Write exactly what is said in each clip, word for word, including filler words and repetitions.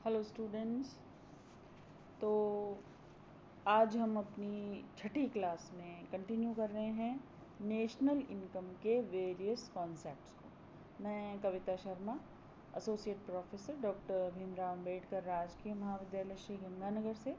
Hello students. तो आज हम अपनी छठी क्लास में कंटिन्यू कर रहे हैं नेशनल इनकम के वेरियस कॉन्सेप्ट्स को। मैं Kavita Sharma, associate professor doctor Bhimrao Ambedkar Rajkiya Mahavidyalaya Shri Ganganagar से।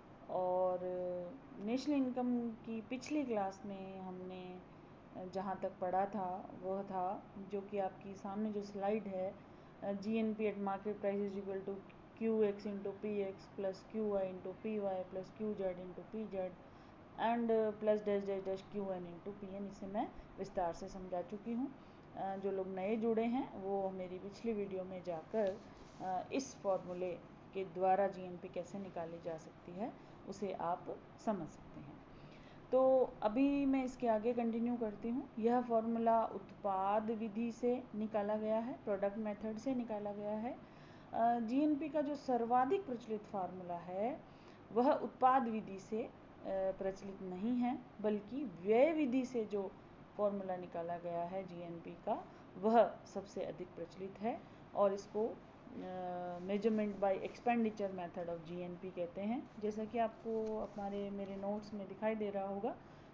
और नेशनल इनकम की पिछली क्लास में हमने जहाँ तक पढ़ा था वह था जो कि आपकी सामने जो स्लाइड है, G N P at market price is equal to Q X into P X plus Q Y into P Y plus Q Z into P Z and plus dash dash dash Q N into P N. इसे मैं विस्तार से समझा चुकी हूँ। जो लोग नए जुड़े हैं वो मेरी पिछली वीडियो में जाकर इस फॉर्मूले के द्वारा जी एन पी कैसे निकाली जा सकती है उसे आप समझ सकते हैं। तो अभी मैं इसके आगे कंटिन्यू करती हूँ। यह फॉर्मूला उत्पाद विधि से निकाला गया है, प्रोडक्ट मेथड से निकाला गया है। जी एन पी का जो सर्वाधिक प्रचलित फार्मूला है वह उत्पाद विधि से प्रचलित नहीं है, बल्कि व्यय विधि से जो फॉर्मूला निकाला गया है जी एन पी का वह सबसे अधिक प्रचलित है और इसको measurement by expenditure method of G N P कहते हैं। जैसा कि आपको हमारे मेरे नोट्स में दिखाई दे रहा होगा,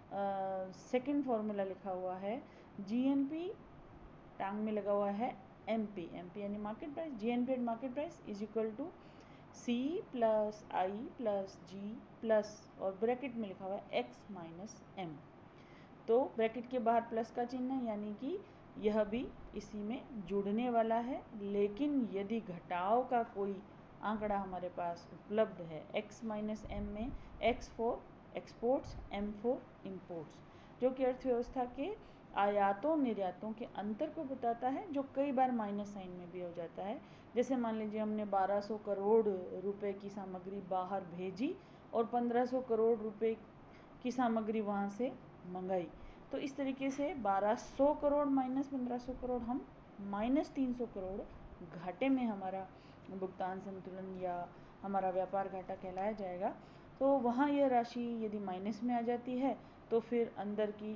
सेकंड फॉर्मूला लिखा हुआ है जी एन पी, टांग में लगा हुआ है एम पी, एम पी यानी market price, G N P at market price is equal to C plus I plus G plus और ब्रैकेट में लिखा हुआ है एक्स माइनस एम। तो ब्रैकेट के बाहर प्लस का चिन्ह है, यानी कि यह भी इसी में जुड़ने वाला है। लेकिन यदि घटाव का कोई आंकड़ा हमारे पास उपलब्ध है x माइनस एम में, x for exports, m for imports, जो कि अर्थव्यवस्था के आयातों निर्यातों के अंतर को बताता है, जो कई बार माइनस साइन में भी हो जाता है। जैसे मान लीजिए हमने बारह सौ करोड़ रुपए की सामग्री बाहर भेजी और पंद्रह सौ करोड़ रुपए की सामग्री वहाँ से मंगाई, तो इस तरीके से बारह सौ करोड़ माइनस पंद्रह सौ करोड़ हम माइनस तीन सौ करोड़ घाटे में हमारा भुगतान संतुलन या हमारा व्यापार घाटा कहलाया जाएगा। तो वहाँ यह राशि यदि माइनस में आ जाती है तो फिर अंदर की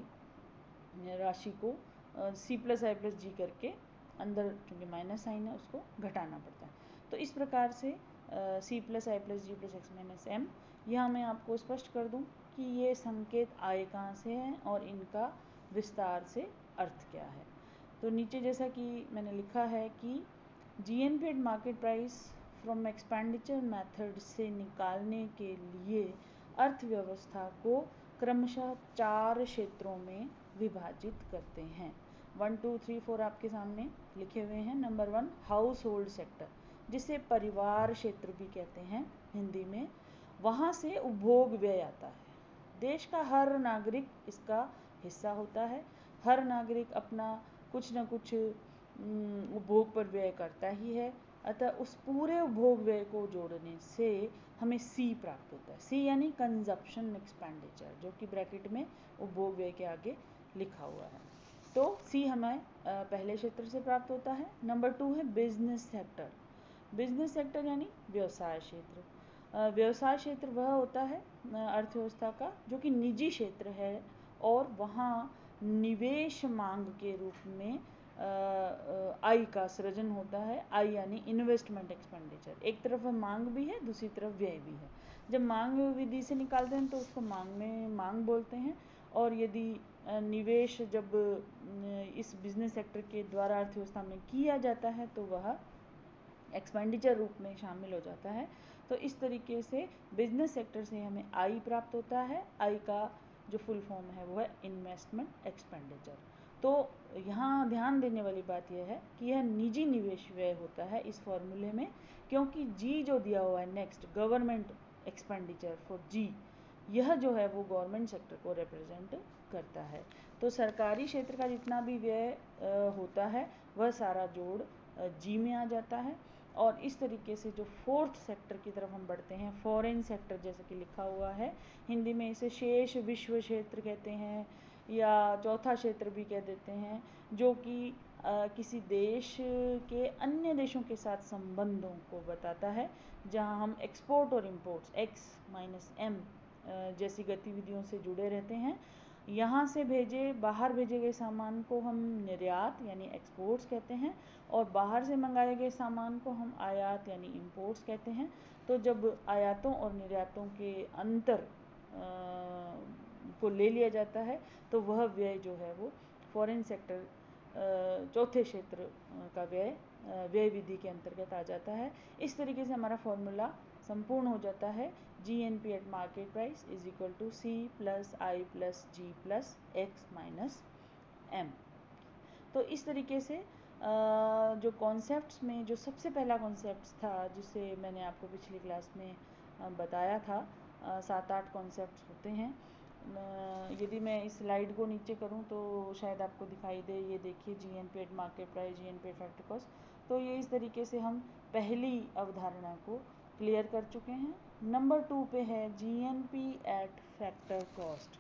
राशि को सी प्लस आई प्लस जी करके अंदर चूँकि माइनस साइन है उसको घटाना पड़ता है। तो इस प्रकार से C plus I plus G plus X minus M, यहाँ मैं आपको स्पष्ट कर दूँ कि ये संकेत आए कहाँ से हैं और इनका विस्तार से अर्थ क्या है। तो नीचे जैसा कि मैंने लिखा है कि G N P at market price from expenditure method से निकालने के लिए अर्थव्यवस्था को क्रमशः चार क्षेत्रों में विभाजित करते हैं। वन टू थ्री फोर आपके सामने लिखे हुए हैं। Number one, household sector, जिसे परिवार क्षेत्र भी कहते हैं हिंदी में। वहाँ से उपभोग व्यय आता है। देश का हर नागरिक इसका हिस्सा होता है। हर नागरिक अपना कुछ न कुछ उपभोग पर व्यय करता ही है, अतः उस पूरे उपभोग व्यय को जोड़ने से हमें सी प्राप्त होता है। सी यानी कंजप्शन एक्सपेंडिचर, जो कि ब्रैकेट में उपभोग व्यय के आगे लिखा हुआ है। तो सी हमें पहले क्षेत्र से प्राप्त होता है। नंबर टू है बिजनेस सेक्टर। बिजनेस सेक्टर यानी व्यवसाय क्षेत्र। व्यवसाय क्षेत्र वह होता है अर्थव्यवस्था का जो कि निजी क्षेत्र है और वहाँ निवेश मांग के रूप में आई का सृजन होता है। आई यानी इन्वेस्टमेंट एक्सपेंडिचर। एक तरफ मांग भी है, दूसरी तरफ व्यय भी है। जब मांग विधि से निकालते हैं तो उसको मांग में मांग बोलते हैं, और यदि निवेश जब इस बिजनेस सेक्टर के द्वारा अर्थव्यवस्था में किया जाता है तो वह एक्सपेंडिचर रूप में शामिल हो जाता है। तो इस तरीके से बिजनेस सेक्टर से हमें आई प्राप्त होता है। आई का जो फुल फॉर्म है वो है इन्वेस्टमेंट एक्सपेंडिचर। तो यहाँ ध्यान देने वाली बात यह है कि यह निजी निवेश व्यय होता है इस फॉर्मूले में, क्योंकि जी जो दिया हुआ है next, government expenditure for G, यह जो है वो गवर्नमेंट सेक्टर को रिप्रेजेंट करता है। तो सरकारी क्षेत्र का जितना भी व्यय होता है वह सारा जोड़ जी में आ जाता है। और इस तरीके से जो फोर्थ सेक्टर की तरफ हम बढ़ते हैं, फॉरेन सेक्टर जैसे कि लिखा हुआ है हिंदी में, इसे शेष विश्व क्षेत्र कहते हैं या चौथा क्षेत्र भी कह देते हैं, जो कि किसी देश के अन्य देशों के साथ संबंधों को बताता है, जहां हम एक्सपोर्ट और इम्पोर्ट्स एक्स माइनस एम जैसी गतिविधियों से जुड़े रहते हैं। यहाँ से भेजे बाहर भेजे गए सामान को हम निर्यात यानी एक्सपोर्ट्स कहते हैं, और बाहर से मंगाए गए सामान को हम आयात यानी इंपोर्ट्स कहते हैं। तो जब आयातों और निर्यातों के अंतर को ले लिया जाता है तो वह व्यय जो है वो फॉरेन सेक्टर चौथे क्षेत्र का व्यय व्यय विधि के अंतर्गत आ जाता है। इस तरीके से हमारा फॉर्मूला संपूर्ण हो जाता है। G N P at market price is equal to C plus I plus G plus X minus M. तो इस तरीके से जो कॉन्सेप्ट्स में जो सबसे पहला कॉन्सेप्ट था जिसे मैंने आपको पिछली क्लास में बताया था, सात आठ कॉन्सेप्ट्स होते हैं। यदि मैं इस स्लाइड को नीचे करूं तो शायद आपको दिखाई दे, ये देखिए G N P at market price, G N P at factor cost. तो ये इस तरीके से हम पहली अवधारणा को क्लियर कर चुके हैं। नंबर टू पे है G N P at factor cost.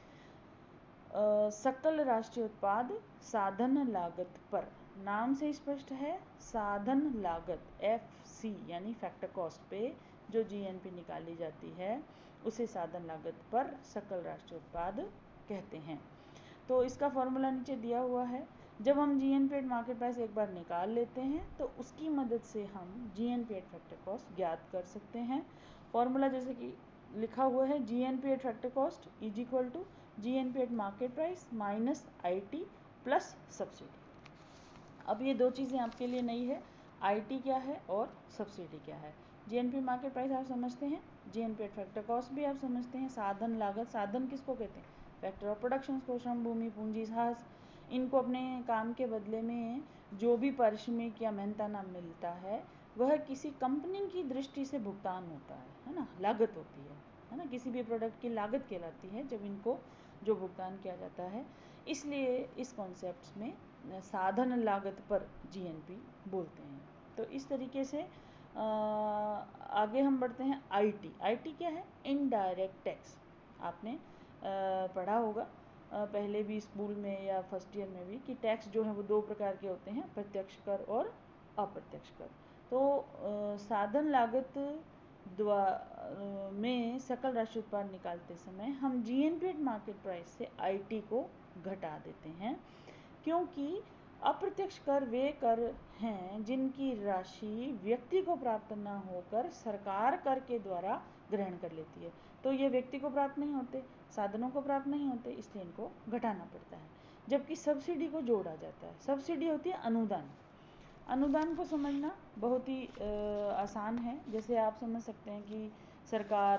सकल राष्ट्रीय उत्पाद साधन लागत पर, नाम से स्पष्ट है, साधन लागत एफ सी यानी फैक्टर कॉस्ट पे जो जी एन पी निकाली जाती है उसे साधन लागत पर सकल राष्ट्रीय उत्पाद कहते हैं। तो इसका फॉर्मूला नीचे दिया हुआ है। जब हम G N P at market price एक बार निकाल लेते हैं तो उसकी मदद से हम G N P at factor cost ज्ञात कर सकते हैं। फॉर्मूला जैसे कि लिखा हुआ है, G N P at factor cost is equal to G N P at market price minus I T plus subsidy. अब ये दो चीज़ें आपके लिए नई है, आई टी क्या है और सब्सिडी क्या है। G N P market price आप समझते हैं, G N P at factor cost भी आप समझते हैं। साधन लागत, साधन किसको कहते हैं? फैक्टर ऑफ प्रोडक्शन को, श्रम, भूमि, पूंजी, साहस, इनको अपने काम के बदले में जो भी पारिश्रमिक या मेहनताना मिलता है वह किसी कंपनी की दृष्टि से भुगतान होता है, है ना, लागत होती है, है ना, किसी भी प्रोडक्ट की लागत कहलाती है जब इनको जो भुगतान किया जाता है। इसलिए इस कॉन्सेप्ट में साधन लागत पर जी एन पी बोलते हैं। तो इस तरीके से आ, आगे हम बढ़ते हैं आई टी। आई टी क्या है? Indirect tax. आपने आ, पढ़ा होगा आ, पहले भी स्कूल में या फर्स्ट ईयर में भी कि टैक्स जो है वो दो प्रकार के होते हैं, प्रत्यक्ष कर और अप्रत्यक्ष कर। तो आ, साधन लागत द्वारा में सकल राष्ट्रीय उत्पाद निकालते समय हम G N P at market price से आई टी को घटा देते हैं, क्योंकि अप्रत्यक्ष कर वे कर हैं जिनकी राशि व्यक्ति को प्राप्त न होकर सरकार कर के द्वारा ग्रहण कर लेती है। तो ये व्यक्ति को प्राप्त नहीं होते, साधनों को प्राप्त नहीं होते, इसलिए इनको घटाना पड़ता है। जबकि सब्सिडी को जोड़ा जाता है। सब्सिडी होती है अनुदान। अनुदान को समझना बहुत ही आसान है। जैसे आप समझ सकते हैं कि सरकार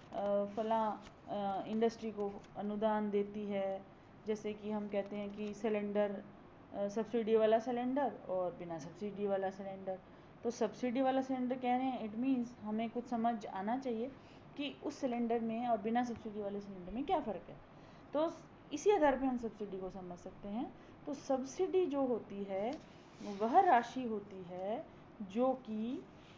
फलां इंडस्ट्री को अनुदान देती है। जैसे कि हम कहते हैं कि सिलेंडर, सब्सिडी वाला सिलेंडर और बिना सब्सिडी वाला सिलेंडर। तो सब्सिडी वाला सिलेंडर कह रहे हैं, इट मीन्स हमें कुछ समझ आना चाहिए कि उस सिलेंडर में और बिना सब्सिडी वाले सिलेंडर में क्या फ़र्क है। तो इसी आधार पे हम सब्सिडी को समझ सकते हैं। तो सब्सिडी जो होती है वह राशि होती है जो कि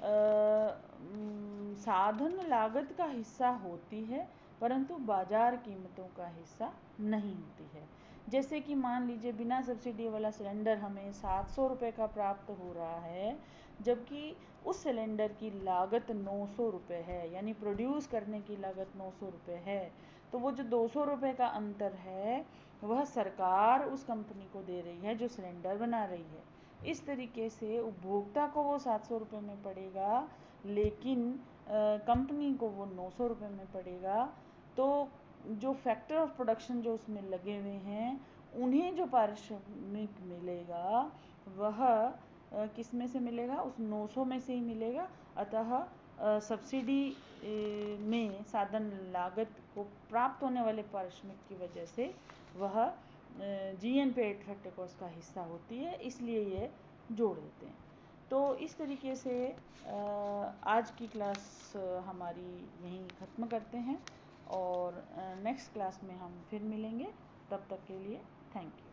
साधन लागत का हिस्सा होती है परंतु बाजार कीमतों का हिस्सा नहीं होती है। जैसे कि मान लीजिए बिना सब्सिडी वाला सिलेंडर हमें सात सौ रुपये का प्राप्त हो रहा है, जबकि उस सिलेंडर की लागत नौ सौ रुपये है, यानी प्रोड्यूस करने की लागत नौ सौ रुपये है। तो वो जो दो सौ रुपये का अंतर है वह सरकार उस कंपनी को दे रही है जो सिलेंडर बना रही है। इस तरीके से उपभोक्ता को वो सात सौ रुपये में पड़ेगा, लेकिन कंपनी को वो नौ सौ रुपये में पड़ेगा। तो जो फैक्टर ऑफ प्रोडक्शन जो उसमें लगे हुए हैं उन्हें जो पारिश्रमिक मिलेगा वह किस में से मिलेगा? उस नौ सौ में से ही मिलेगा। अतः सब्सिडी में साधन लागत को प्राप्त होने वाले पारिश्रमिक की वजह से वह G N P at factor cost का हिस्सा होती है, इसलिए ये जोड़ देते हैं। तो इस तरीके से आज की क्लास हमारी यहीं ख़त्म करते हैं और नेक्स्ट क्लास में हम फिर मिलेंगे। तब तक के लिए थैंक यू।